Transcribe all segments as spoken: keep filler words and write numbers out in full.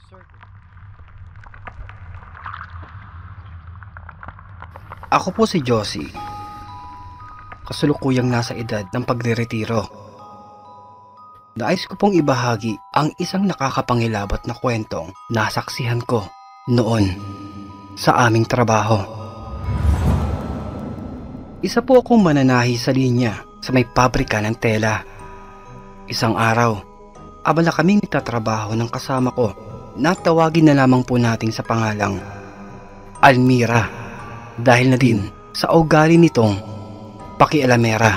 Ako po si Josie. Kasulukuyang nasa edad ng pagre-retiro. Nais ko pong ibahagi ang isang nakakapangilabot na kwentong nasaksihan ko noon sa aming trabaho. Isa po akong mananahi sa linya sa may pabrika ng tela. Isang araw, abala kaming nagtatrabaho ng kasama ko na tawagin na lamang po natin sa pangalang Almira. Dahil na din sa ugali nitong pakialamera.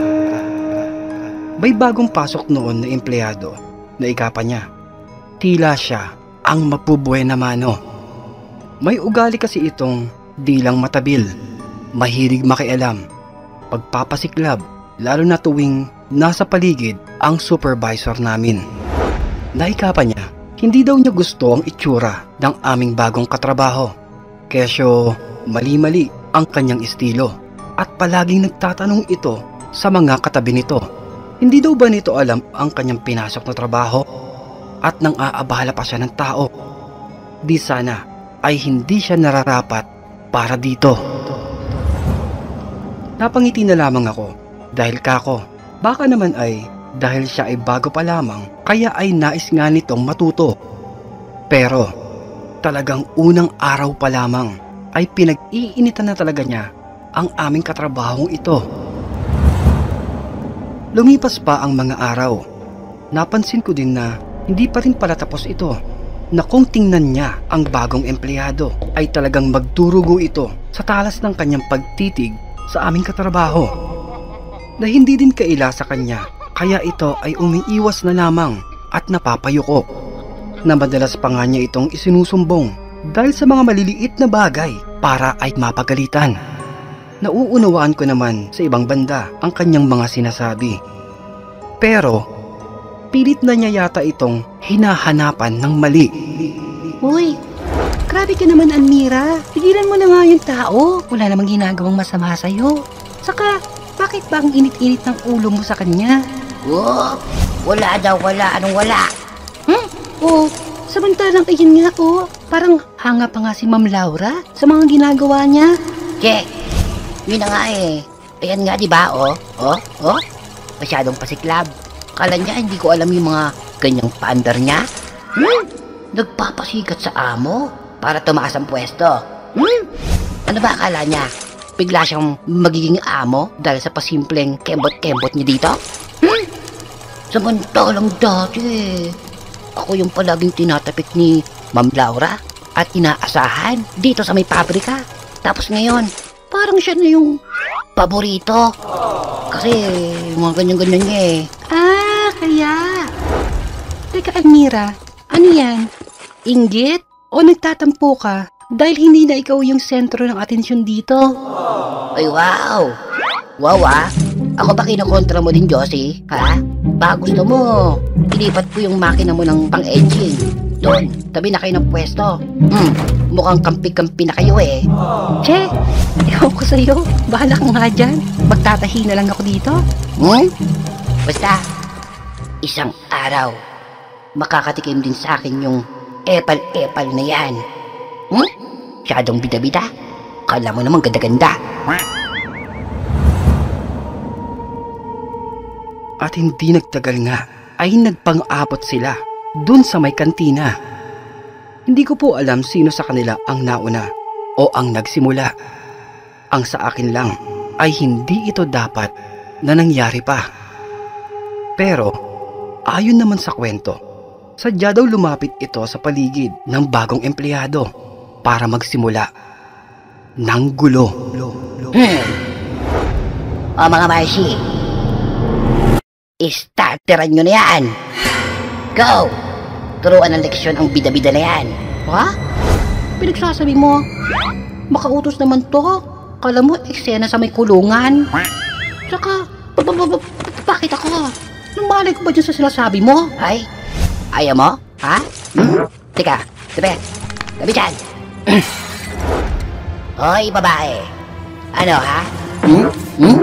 May bagong pasok noon na empleyado na ikapa niya. Tila siya ang mapubuhay na mano. May ugali kasi itong di lang matabil, mahilig makialam, pagpapasiklab, lalo na tuwing nasa paligid ang supervisor namin. Naikapa niya, hindi daw niya gusto ang itsura ng aming bagong katrabaho. Kesyo mali-mali ang kanyang estilo at palaging nagtatanong ito sa mga katabi nito. Hindi daw ba nito alam ang kanyang pinasok na trabaho at nang aabala pa siya ng tao? Di sana ay hindi siya nararapat para dito. Napangiti na lamang ako dahil kako, baka naman ay dahil siya ay bago pa lamang kaya ay nais nga nitong matuto. Pero talagang unang araw pa lamang ay pinag-iinitan na talaga niya ang aming katrabahong ito. Lumipas pa ang mga araw. Napansin ko din na hindi pa rin pala tapos ito, na kung tingnan niya ang bagong empleyado ay talagang magdurugo ito sa talas ng kanyang pagtitig sa aming katrabaho. Na hindi din kaila sa kanya, kaya ito ay umiiwas na lamang at napapayuko. Na madalas pa nga niya itong isinusumbong dahil sa mga maliliit na bagay para ay mapagalitan. Nauunawaan ko naman sa ibang banda ang kanyang mga sinasabi. Pero pilit na niya yata itong hinahanapan ng mali. Uy, grabe ka naman, Almira. Pigilan mo na nga yung tao. Wala namang ginagawang masama sa'yo. Saka, bakit ba ang init-init ng ulo mo sa kanya? Oh, wala daw, wala. Anong wala? Hmm? Oh, samantalang iyan nga oh. Parang hanga pa nga si Ma'am Laura sa mga ginagawa niya. Che, yun na nga eh. Ayan nga, di ba? Oh, oh, oh. Masyadong pasiklab. Kala niya hindi ko alam yung mga ganyang paandar niya. Hmm? Nagpapasikat sa amo para tumaas ang pwesto. Hmm? Ano ba akala niya? Bigla siyang magiging amo dahil sa pasimpleng kembot-kembot niya dito? Hmm? Samantalang dati eh. Ako yung palaging tinatapik ni Ma'am Laura at inaasahan dito sa may pabrika. Tapos ngayon, parang siya na yung paborito. Kasi mga ganyan-ganyan niya eh. Ah, kaya. Teka, Almira, ano yan? Inggit? O nagtatampo ka dahil hindi na ikaw yung sentro ng atensyon dito? Ay, wow! Wow ah! Ako ba kinokontra mo din, Josie? Ha? Baka gusto mo, ilipat ko yung makina mo ng pang-engine. Doon, tabi na kayo ng pwesto. Hmm, mukhang kampi-kampi na kayo eh. Che, ikaw ko sa'yo. Bahala ka nga dyan. Magtatahi na lang ako dito. Hmm? Basta, isang araw, makakatikim din sa akin yung epal-epal na yan. Hmm? Masyadong bida-bida. Kala mo naman ganda-ganda. At hindi nagtagal nga ay nagpang-abot sila dun sa may kantina. Hindi ko po alam sino sa kanila ang nauna o ang nagsimula. Ang sa akin lang ay hindi ito dapat na nangyari pa. Pero ayon naman sa kwento, sadya daw lumapit ito sa paligid ng bagong empleyado para magsimula ng gulo. Hmm. O mga Marcy, starteran nyo na yan. Go! Turuan ng leksyon ang bida-bida na yan. Ha? Pinagsasabi mo? Makautos naman to. Kala mo eksena sa may kulungan. Saka, bakit ako? Nang malay ko ba dyan sa sinasabi mo? Ay, ayaw mo? Ha? Hmm? Teka, tabi. Tabi dyan. Hoy, babae. Ano, ha? Hmm? Hmm?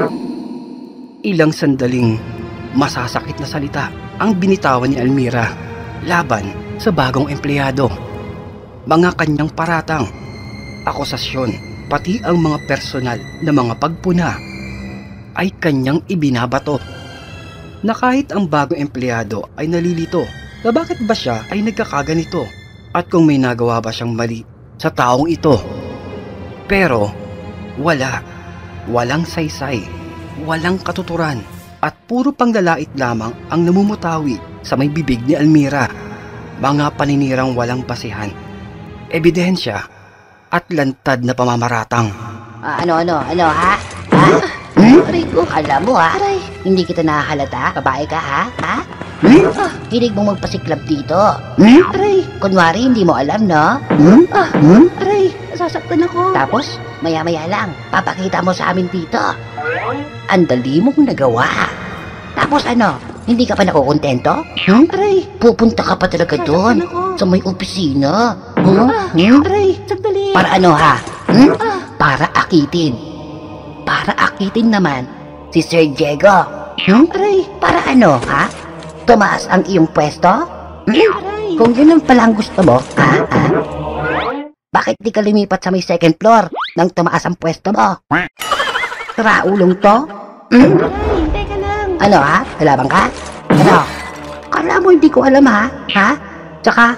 Ilang sandaling masasakit na salita ang binitawan ni Almira laban sa bagong empleyado. Mga kanyang paratang, akusasyon, pati ang mga personal na mga pagpuna ay kanyang ibinabato. Na kahit ang bagong empleyado ay nalilito na bakit ba siya ay nagkakaganito at kung may nagawa ba siyang mali sa taong ito. Pero wala, walang saysay, walang katuturan at puro panglalait lamang ang namumutawi sa may bibig ni Almira. Mga paninirang walang basihan, ebidensya at lantad na pamamaratang. Ah, ano, ano, ano, ha? Ha? Hmm? Aray ko. Alam mo, ha? Aray. Hindi kita nahahalata. Babae ka, ha? Ha? Hmm? Ah, hilig mong magpasiklab dito. Hmm? Aray. Kunwari, hindi mo alam, no? Hmm? Ah, Hmm? aray. Nasasaktan ako. Tapos, maya-maya lang, papakita mo sa amin dito. Ang dali mong nagawa. Tapos ano, hindi ka pa nakukontento? Hmm? Aray. Pupunta ka pa talaga doon, Nasasaktan ako. sa may opisina. Hmm? Ah, Hmm? aray. Sandali. Para ano, ha? Hmm? Ah, Para akitin. Para akitin naman si Sir Diego. Hmm? aray. Para ano, ha? Tumaas ang iyong pwesto? Hmm? Aray. Kung yun ang palang gusto mo, ha? ha? Bakit di ka lumipat sa may second floor nang tumaas ang pwesto mo? Traulong to? Hmm? Aray. Teka lang. Ano, ha? Kalabang ka? Ano? Kala mo hindi ko alam, ha? Ha? Tsaka,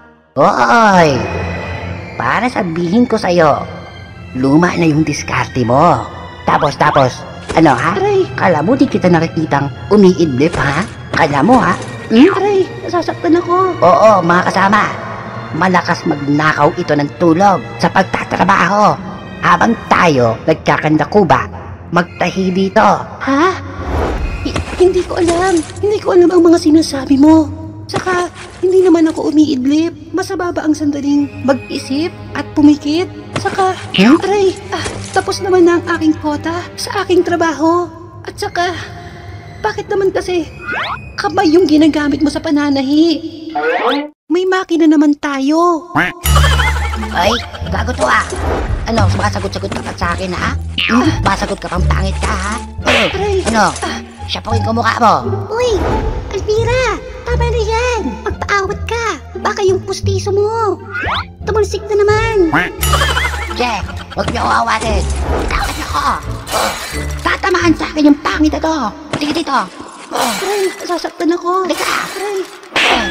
oy, para sabihin ko sa'yo, luma na yung diskarte mo. Tapos, tapos, ano, ha? Aray. Kala mo di kita nakikitang umiidlip, ha? Kala mo, ha? Hmm? Aray. Nasasaktan ako. Oo, mga kasama. Malakas magnakaw ito ng tulog sa pagtatrabaho. Habang tayo nagkakandakuba, magtahi dito. Ha? Hi- hindi ko alam. Hindi ko alam ang mga sinasabi mo. Saka, hindi naman ako umiidlip. Masaba ba ang sandaling mag-isip at pumikit? Saka, Hmm? aray, ah, tapos naman na ang aking kota sa aking trabaho. At saka, bakit naman kasi kamay yung ginagamit mo sa pananahi? May makina naman tayo. Ay, gago to, ha? Ano, sumasagot-sagot ka pa sa akin, ha? Hmm? Masagot ka pang pangit ka, ha? Ano? Aray. Ano? Siyapuin ko mukha mo. Uy, Almira, tama na yan. Magpaawat ka. Baka yung pustiso mo. Tumalsik na naman. Che, huwag niyo ako awatin. Tawad ako. Oh, tatamaan sa akin yung pangit na to. Sige dito. Oh, Aray, nasasaktan ako. halika. Aray. Oh.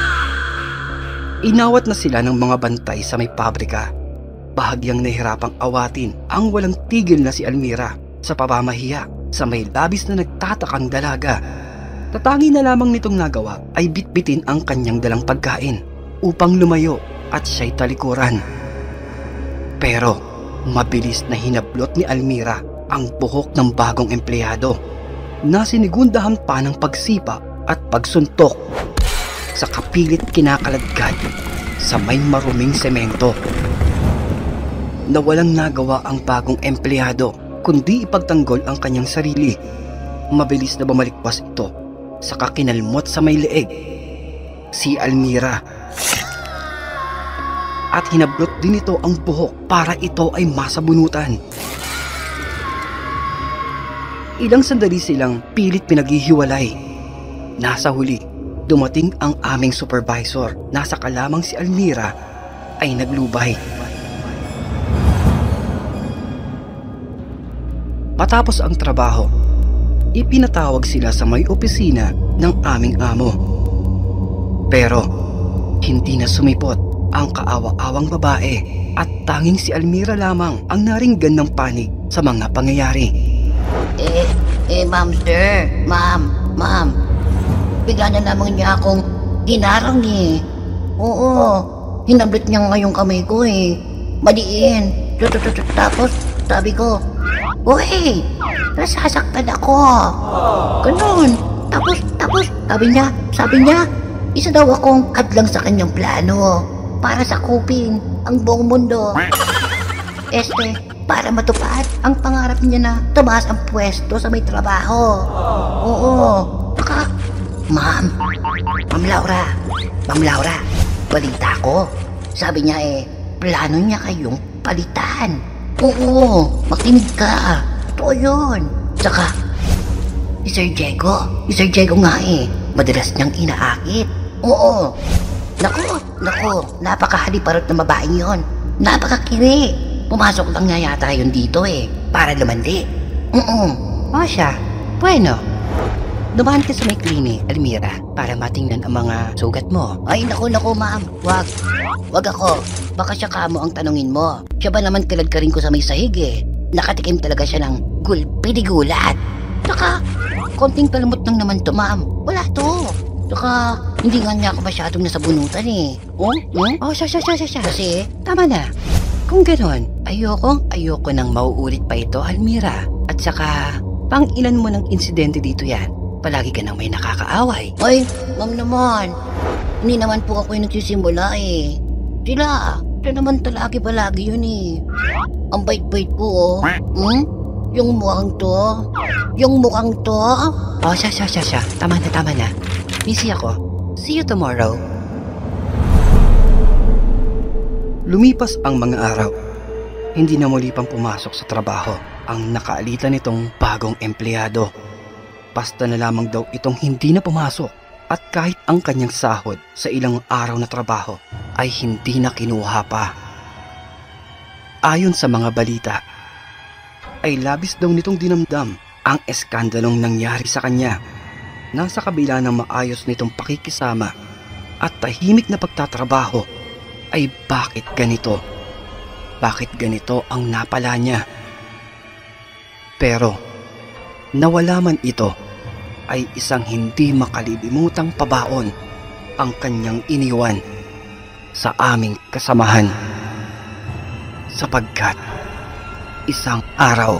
Inawat na sila ng mga bantay sa may pabrika. Bahagyang nahirapang awatin ang walang tigil na si Almira sa pamamahiya sa may labis na nagtatakang dalaga. Tatangi na lamang nitong nagawa ay bitbitin ang kanyang dalang pagkain upang lumayo at siya'y talikuran. Pero mabilis na hinablot ni Almira ang buhok ng bagong empleyado na sinigundahan pa ng pagsipa at pagsuntok sa kapilit kinakaladkad sa may maruming semento. Na walang nagawa ang bagong empleyado kundi ipagtanggol ang kanyang sarili. Mabilis na bumalikwas ito sa kakinalmot sa may leeg si Almira. At hinablot din ito ang buhok para ito ay masabunutan. Ilang sandali silang pilit pinaghihiwalay. Nasa huli, dumating ang aming supervisor. Nasa kalamang si Almira ay naglubay. Matapos ang trabaho, ipinatawag sila sa may opisina ng aming amo. Pero hindi na sumipot ang kaawa-awang babae at tanging si Almira lamang ang naringgan ng panig sa mga pangyayari. Eh, eh, ma'am, sir. Ma'am, ma'am. Bigla na lamang niya akong hinarang eh. Oo, hinablot niya nga yung kamay ko eh. Madiin. Tapos, sabi ko, uy, nasasaktan ako. Ganun. Tapos, tapos, sabi niya, sabi niya, isa daw akong hadlang sa kanyang plano para sakupin ang buong mundo. Este, para matupad ang pangarap niya na tumaas ang pwesto sa may trabaho. Oo. Baka, ma'am, ma'am Laura, ma'am Laura, balita ko. Sabi niya eh, plano niya kayong palitan. Oo, makinig ka. Totoo yun. Tsaka, si Sir Diego, si Sir Diego nga eh, madalas niyang inaakit. Oo, Naku, naku, napakahaliparot na babaeng yon. Napakakiri. Pumasok lang nga yata yun dito eh, para lumandi. Mm-mm. O siya, bueno. Dumaan ka sa may klinik, Almira, para matingnan ang mga sugat mo. Ay, naku, naku, ma'am. Wag. Wag ako. Baka siya kamo ang tanungin mo. Siya ba naman kalad ka rin ko sa may sahig eh. Nakatikim talaga siya ng gulpi-di-gulat. Saka, konting palamot lang naman to, ma'am. Wala to. Saka, hindi nga niya ako masyadong nasabunutan eh. Oh? Hmm? Oh, siya, siya, siya, siya, siya. Kasi, Tama na. Kung ganon, ayokong ayoko nang mauulit pa ito, Almira. At saka, pang ilan mo ng insidente dito yan? Palagi ka nang may nakakaaway. ay, ma'am naman. Hindi naman po ako yung nagsisimula eh. Sila, sila naman talagi palagi yun eh. Ang bait-bait ko oh. Hmm? Yung mukhang to. Yung mukhang to. Oh, siya, siya, siya, siya. Tama na, tama na. Busy ako. See you tomorrow. Lumipas ang mga araw. Hindi na muli pang pumasok sa trabaho ang nakaalitan nitong bagong empleyado. Basta na lamang daw itong hindi na pumasok at kahit ang kanyang sahod sa ilang araw na trabaho ay hindi na kinuha pa. Ayon sa mga balita, ay labis daw nitong dinamdam ang eskandalong nangyari sa kanya. Nasa kabila ng maayos nitong pakikisama at tahimik na pagtatrabaho, ay bakit ganito? Bakit ganito ang napala niya? Pero, nawala man ito, ay isang hindi makalilimutang pabaon ang kanyang iniwan sa aming kasamahan. Sapagkat, isang araw,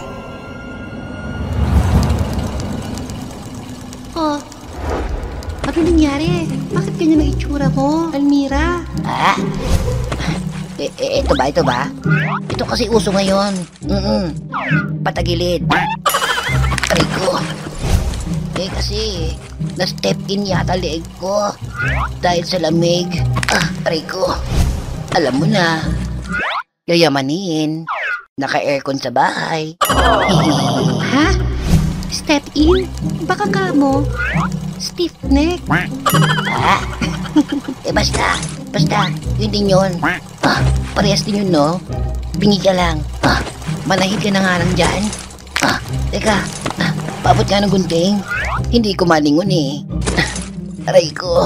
Oh, ano nangyari? Bakit ganyan ang itsura mo, Almira? Ah? E, e, ito ba, ito ba? Ito kasi uso ngayon. Mm-mm. Patagilid. Aray ko. Eh kasi, na-step in yata leeg ko. Dahil sa lamig. Ah, aray ko. Alam mo na. Yayamanin. Naka-aircon sa bahay. Ha? Step in? Baka ka mo? Stiff neck? Ah? Eh basta, basta, yun din yun. Ah, parehas din yun, no? Bingi ka lang. Ah, manahid ka na nga lang dyan. Ah, teka, ah, paabot ka ng gunting. Hindi ko malingon eh. Ah, aray ko.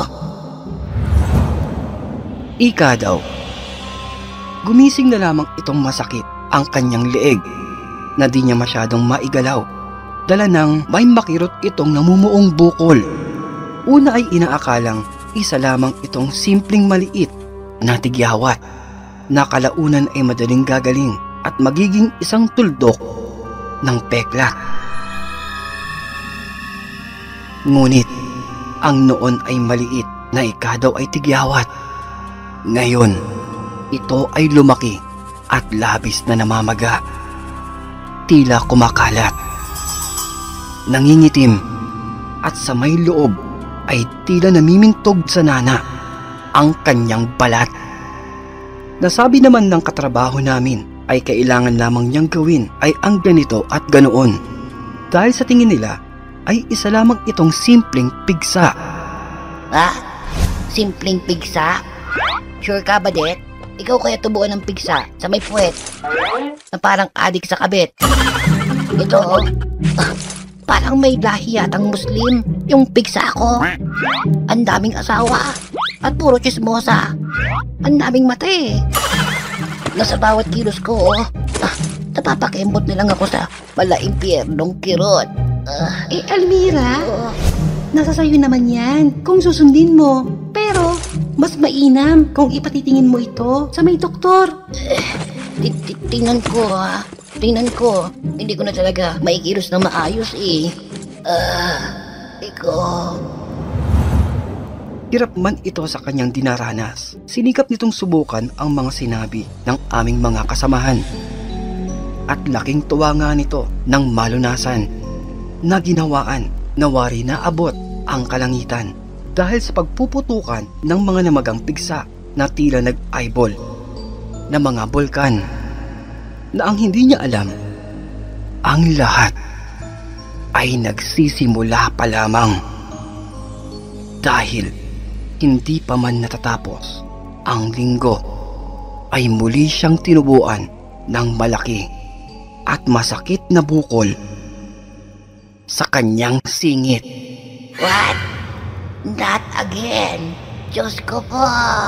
Ika daw. Gumising na lamang itong masakit ang kanyang leeg na di niya masyadong maigalaw. Dala ng may makirot itong namumuong bukol. Una ay inaakalang isa lamang itong simpleng maliit na tigyawat na kalaunan ay madaling gagaling at magiging isang tuldok ng peklat. Ngunit ang noon ay maliit na ika daw ay tigyawat. Ngayon, ito ay lumaki at labis na namamaga. Tila kumakalat, nangingitim, at sa may loob ay tila namimintog sa nana ang kanyang balat. Nasabi naman ng katrabaho namin ay kailangan lamang niyang gawin ay ang ganito at ganoon. Dahil sa tingin nila ay isa lamang itong simpleng pigsa. Ah, simpleng pigsa? Sure ka ba, Det? Ikaw kaya tubuan ng pigsa sa may puwet na parang adik sa kabit. Ito, oh. Ah, parang may lahi yatang Muslim yung pigsa ko. Ang daming asawa at puro chismosa. Ang daming mata eh. Nasa bawat kilos ko, oh. Ah, napapakembot na lang ako sa malaimpyernong kirot. Ah, Eh, Almira, oh. nasa sayo naman yan kung susundin mo. Pero, mas mainam kung ipatitingin mo ito sa may doktor. Ti- ti- Tingnan ko ha. Tingnan ko. Hindi ko na talaga maikilos na maayos eh. Ah, ikaw. Hirap man ito sa kanyang dinaranas. Sinikap nitong subukan ang mga sinabi ng aming mga kasamahan. At laking tuwa nga nito ng malunasan na ginawaan na wari na abot ang kalangitan dahil sa pagpuputukan ng mga namagang pigsa na tila nag-eyeball na mga bulkan na ang hindi niya alam, ang lahat ay nagsisimula pa lamang dahil hindi pa man natatapos ang linggo ay muli siyang tinubuan ng malaki at masakit na bukol sa kanyang singit. What? Not again. Diyos ko po.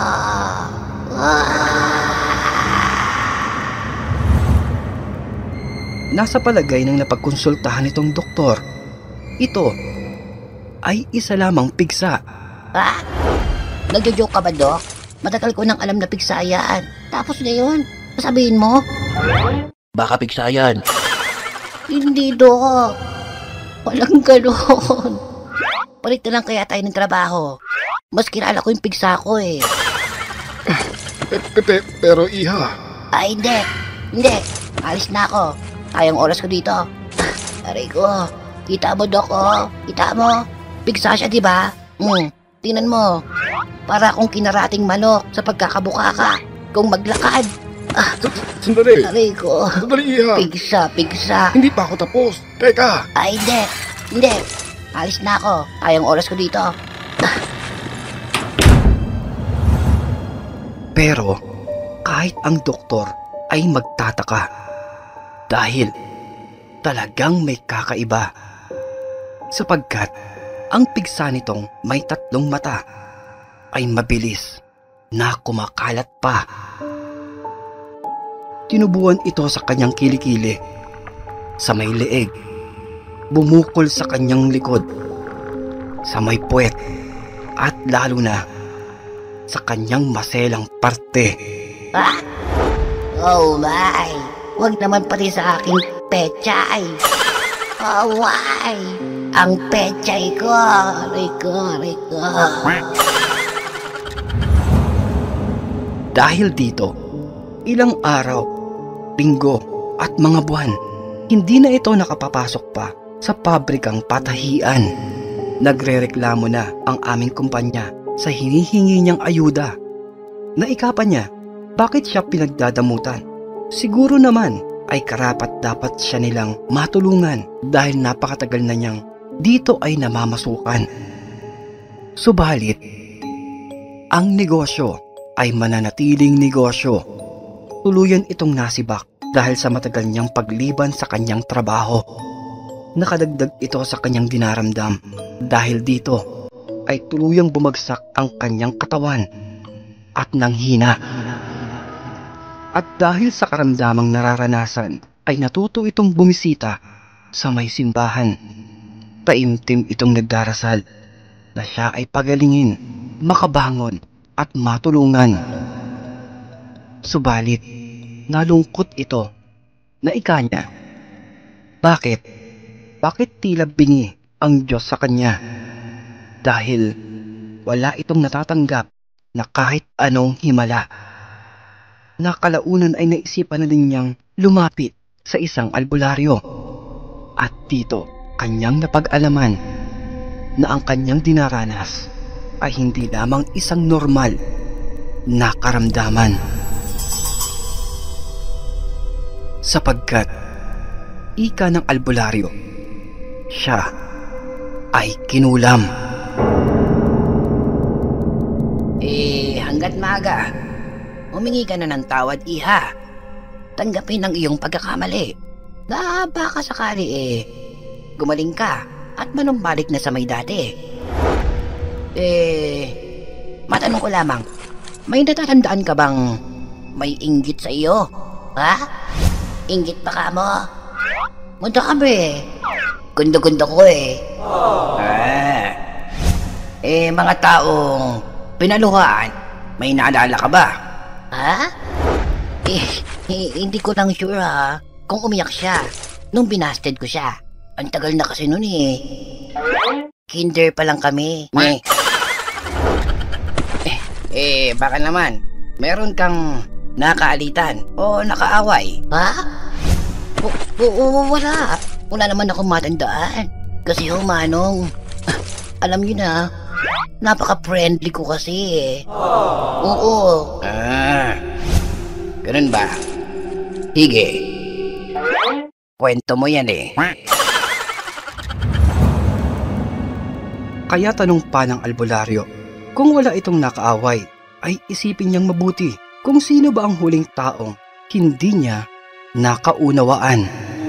Nasa palagay ng napagkonsultahan nitong doktor, ito ay isa lamang pigsa. Ha? Nagjo-joke ka ba, Dok? Matagal ko nang alam na pigsa yan. Tapos ngayon, sabihin mo? Baka pigsa yan. Hindi, Dok. Walang ganon. Palit na lang kaya tayo ng trabaho. Mas kilala ko yung pigsa ko eh. Pepe, pero iha. Ay, hindi. Hindi. Alis na ako. Sayang oras ko dito. Aray ko. Kita mo, Dok, oh. Kita mo. Pigsa siya, di ba? Hmm. Tingnan mo. Para akong kinarating manok sa pagkakabuka ka. Kung maglakad. Ah, Sandali. aray ko. Sandali, iha. Pigsa, pigsa. Hindi pa ako tapos. Teka. Ay, hindi. Hindi. Alis na ako. Sayang oras ko dito. Pero kahit ang doktor ay magtataka dahil talagang may kakaiba sapagkat ang pigsa nitong may tatlong mata ay mabilis na kumakalat pa. Tinubuan ito sa kanyang kilikili, sa may leeg, bumukol sa kanyang likod, sa may puwet at lalo na sa kanyang maselang parte. Ah? Oh my! Huwag naman pati sa aking pechay. Oh my! Ang pechay ko! Rico, Rico. Dahil dito, ilang araw, linggo at mga buwan, hindi na ito nakapapasok pa sa pabrikang patahian. Nagrereklamo na ang aming kumpanya sa hinihingi niyang ayuda. Naikapan niya, bakit siya pinagdadamutan? Siguro naman ay karapat dapat siya nilang matulungan dahil napakatagal na niyang dito ay namamasukan. Subalit, ang negosyo ay mananatiling negosyo. Tuluyan itong nasibak dahil sa matagal niyang pagliban sa kanyang trabaho. Nakadagdag ito sa kanyang dinaramdam dahil dito ay tuluyang bumagsak ang kanyang katawan at nanghina. At dahil sa karamdamang nararanasan ay natuto itong bumisita sa may simbahan. Taimtim itong nagdarasal na siya ay pagalingin, makabangon at matulungan. Subalit, nalungkot ito na ika niya. Bakit? Bakit tila bingi ang Diyos sa kanya? Dahil wala itong natatanggap na kahit anong himala. Nakalaunan ay naisipan na din niyang lumapit sa isang albularyo. At dito, kanyang napag-alaman na ang kanyang dinaranas ay hindi lamang isang normal na karamdaman. Sapagkat, ika ng albularyo, siya ay kinulam. Eh, hanggat maaga, humingi ka na ng tawad, iha. Tanggapin ang iyong pagkakamali. Na baka sakali eh, gumaling ka at manumbalik na sa may dati. Eh, matanong ko lamang, may natatandaan ka bang may inggit sa iyo? Ha? Inggit pa ka mo? Munta kami. Gundo-gundo ko eh. Ah. Eh, mga taong pinaluhaan, may naalala ka ba? Ha? Eh, eh, hindi ko lang sure ha, kung umiyak siya nung binasted ko siya. Ang tagal na kasi nun eh. Kinder pa lang kami. Eh, eh, eh baka naman, meron kang nakaalitan o nakaaway. Ha? O, o, wala. Wala naman akong matandaan. Kasi ho, Manong, alam niyo na, napaka-friendly ko kasi eh. Oo. Ah, ganun ba? Sige. Kwento mo yan eh. Kaya tanong pa ng albularyo, Kung wala itong nakaaway, ay isipin niyang mabuti kung sino ba ang huling taong hindi niya nakaunawaan.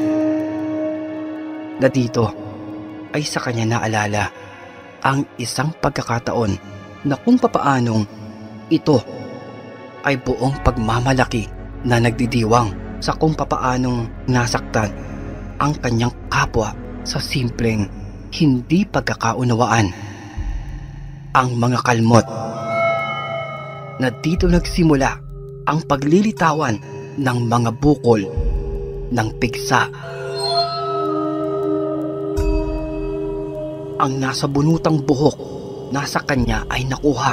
Na dito ay sa kanya naalala ang isang pagkakataon na kung papaanong ito ay buong pagmamalaki na nagdidiwang sa kung papaanong nasaktan ang kanyang kapwa sa simpleng hindi pagkakaunawaan. Ang mga kalmot na dito nagsimula ang paglilitawan ng mga bukol ng pigsa. Ang nasa bunutang buhok nasa kanya ay nakuha.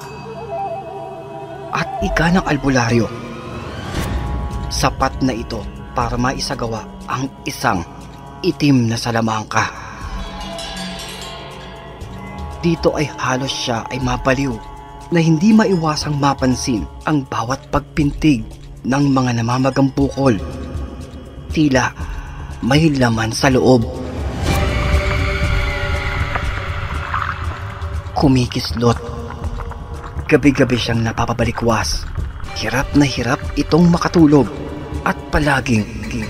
At ika ng albularyo, sapat na ito para maisagawa ang isang itim na salamangka. Dito ay halos siya ay mabaliw na hindi maiwasang mapansin ang bawat pagpintig ng mga namamagang bukol. Tila may laman sa loob. Kumikislot. Gabi-gabi siyang napapabalikwas. Hirap na hirap itong makatulog at palaging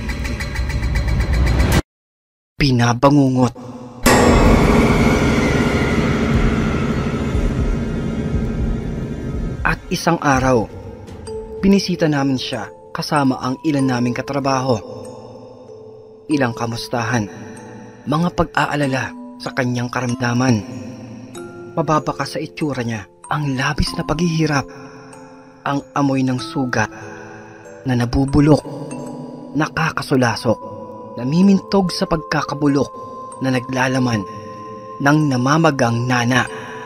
pinabangungot. At isang araw, binisita namin siya kasama ang ilan naming katrabaho. Ilang kamustahan, mga pag-aalala sa kanyang karamdaman. Mababa ka sa itsura niya ang labis na paghihirap, ang amoy ng sugat na nabubulok, nakakasulasok, namimintog sa pagkakabulok na naglalaman ng namamagang nana.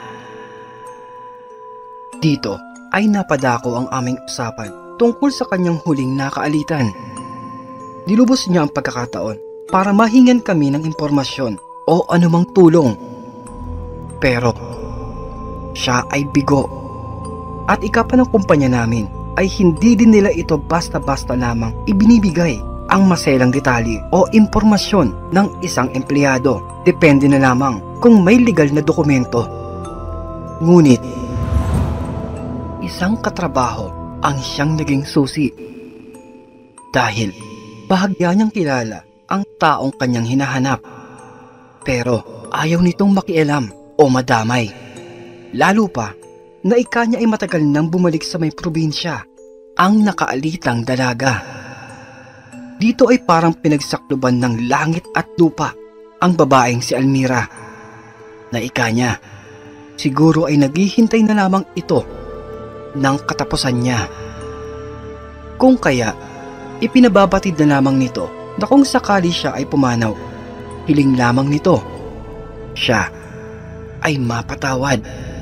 Dito ay napadako ang aming usapan tungkol sa kanyang huling nakaalitan. Nilubos niya ang pagkakataon para mahingan kami ng impormasyon o anumang tulong. Pero siya ay bigo. At ika pa ng kumpanya namin ay hindi din nila ito basta-basta lamang ibinibigay ang maselang detalye o impormasyon ng isang empleyado. Depende na lamang kung may legal na dokumento. Ngunit isang katrabaho ang siyang naging susi. Dahil bahagya niyang kilala ang taong kanyang hinahanap. Pero ayaw nitong makialam o madamay. Lalo pa na ika niya ay matagal nang bumalik sa may probinsya, ang nakaalitang dalaga. Dito ay parang pinagsakluban ng langit at lupa ang babaeng si Almira. Na ika niya, siguro ay naghihintay na lamang ito ng katapusan niya. Kung kaya, ipinababatid na lamang nito na kung sakali siya ay pumanaw, hiling lamang nito, siya ay mapatawad.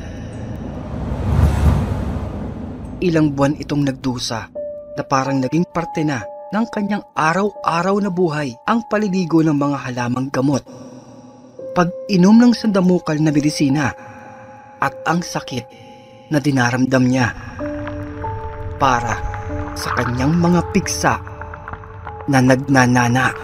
Ilang buwan itong nagdusa na parang naging parte na ng kanyang araw-araw na buhay ang paliligo ng mga halamang gamot, pag-inom ng sandamukal na medisina at ang sakit na dinaramdam niya para sa kanyang mga pigsa na nagnanana.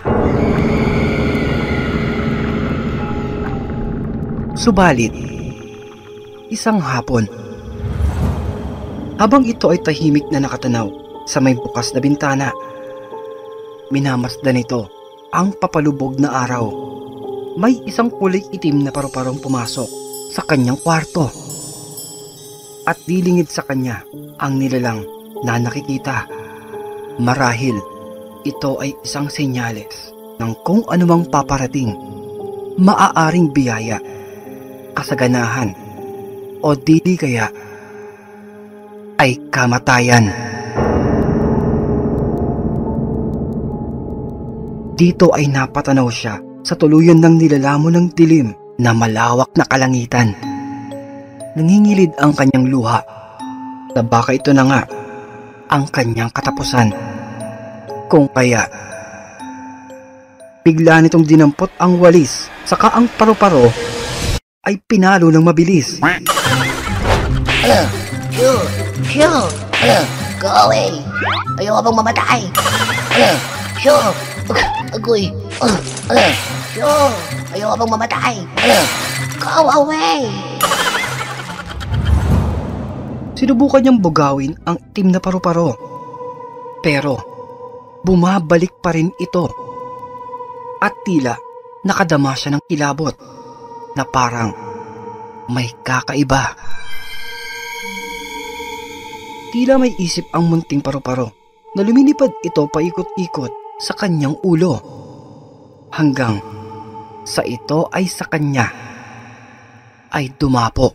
Subalit, isang hapon, habang ito ay tahimik na nakatanaw sa may bukas na bintana, minamasdan nito ang papalubog na araw. May isang kulay itim na paru-parong pumasok sa kanyang kwarto. At dilingid sa kanya ang nilalang na nakikita. Marahil ito ay isang senyales ng kung anumang paparating, maaaring biyaya, kasaganahan, o di kaya ay kamatayan. Dito ay napatanaw siya sa tuluyan ng nilalamon ng dilim na malawak na kalangitan. Nangingilid ang kanyang luha na baka ito na nga ang kanyang katapusan. Kung kaya, bigla nitong dinampot ang walis, saka ang paru-paro ay pinalo ng mabilis. Ano? Shoo! Shoo! Ano? Go away! Ayoko bang mamatay? Ano? Shoo! Agoy! Uh, ano? Shoo! Ayoko bang mamatay? Ano? Go away! Sinubukan niyang bugawin ang itim na paru-paro. Pero bumabalik pa rin ito. At tila nakadama siya ng kilabot na parang may kakaiba. Tila may isip ang munting paru-paro na lumilipad ito paikot-ikot sa kanyang ulo. Hanggang sa ito ay sa kanya ay dumapo.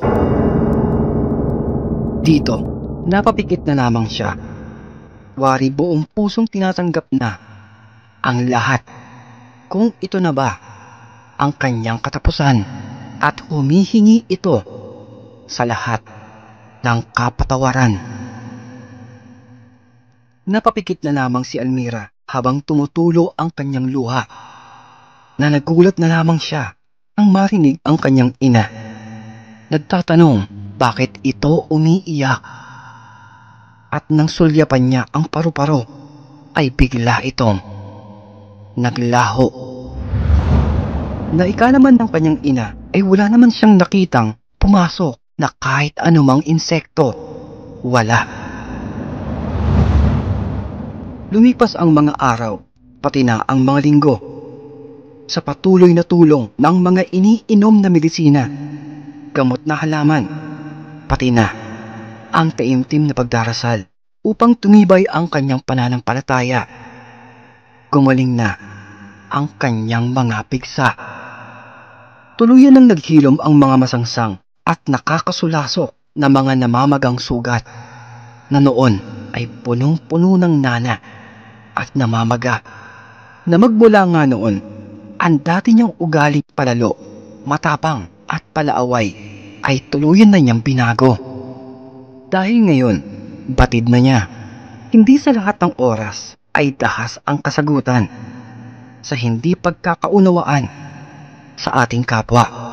Dito, napapikit na lamang siya. Wari buong pusong tinatanggap na ang lahat kung ito na ba ang kanyang katapusan at humihingi ito sa lahat ng kapatawaran. Napapikit na lamang si Almira habang tumutulo ang kanyang luha na nagulat na lamang siya ang marinig ang kanyang ina. Nagtatanong bakit ito umiiyak at nang sulyapan niya ang paru-paro ay bigla itong naglaho. Naikalaman ng kanyang ina ay wala naman siyang nakitang pumasok na kahit anumang insekto. Wala. Lumipas ang mga araw, pati na ang mga linggo, sa patuloy na tulong ng mga iniinom na medisina, gamot na halaman, pati na ang taimtim na pagdarasal upang tumibay ang kanyang pananampalataya. Gumaling na ang kanyang mga pigsa. Tuluyan nang naghilom ang mga masangsang at nakakasulasok na mga namamagang sugat na noon ay punong-puno ng nana at namamaga, na magmula nga noon ang dati niyang ugaling palalo, matapang at palaaway ay tuluyan na niyang binago. Dahil ngayon, batid na niya, hindi sa lahat ng oras ay dahas ang kasagutan sa hindi pagkakaunawaan sa ating kapwa.